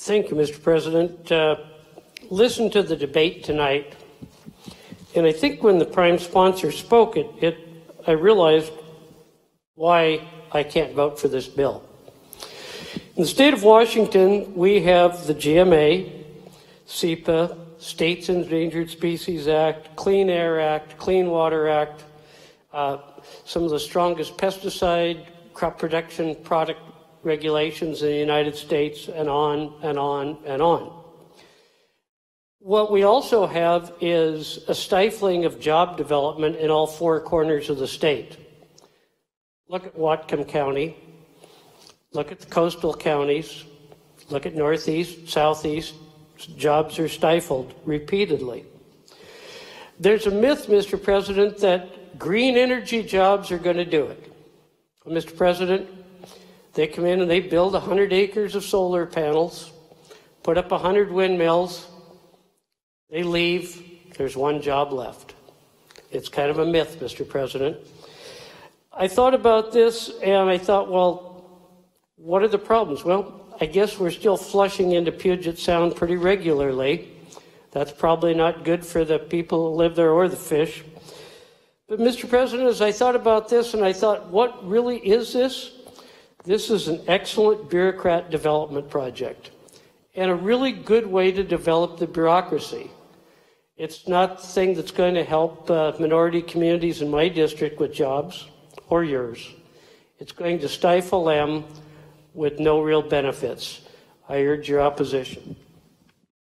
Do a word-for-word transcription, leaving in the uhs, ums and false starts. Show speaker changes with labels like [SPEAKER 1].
[SPEAKER 1] Thank you, Mister President. Uh, listen to the debate tonight, and I think when the prime sponsor spoke, it, it I realized why I can't vote for this bill. In the state of Washington, we have the G M A, S E P A, States Endangered Species Act, Clean Air Act, Clean Water Act, uh, some of the strongest pesticide, crop protection product regulations in the United States, and on and on and on. What we also have is a stifling of job development in all four corners of the state. Look at Whatcom County, look at the coastal counties, look at Northeast, Southeast, jobs are stifled repeatedly. There's a myth, Mister President, that green energy jobs are going to do it. Well, Mister President, they come in and they build one hundred acres of solar panels, put up one hundred windmills, they leave, there's one job left. It's kind of a myth, Mister President. I thought about this and I thought, well, what are the problems? Well, I guess we're still flushing into Puget Sound pretty regularly. That's probably not good for the people who live there or the fish. But Mister President, as I thought about this and I thought, what really is this? This is an excellent bureaucrat development project and a really good way to develop the bureaucracy. It's not the thing that's going to help uh, minority communities in my district with jobs or yours. It's going to stifle them with no real benefits. I urge your opposition.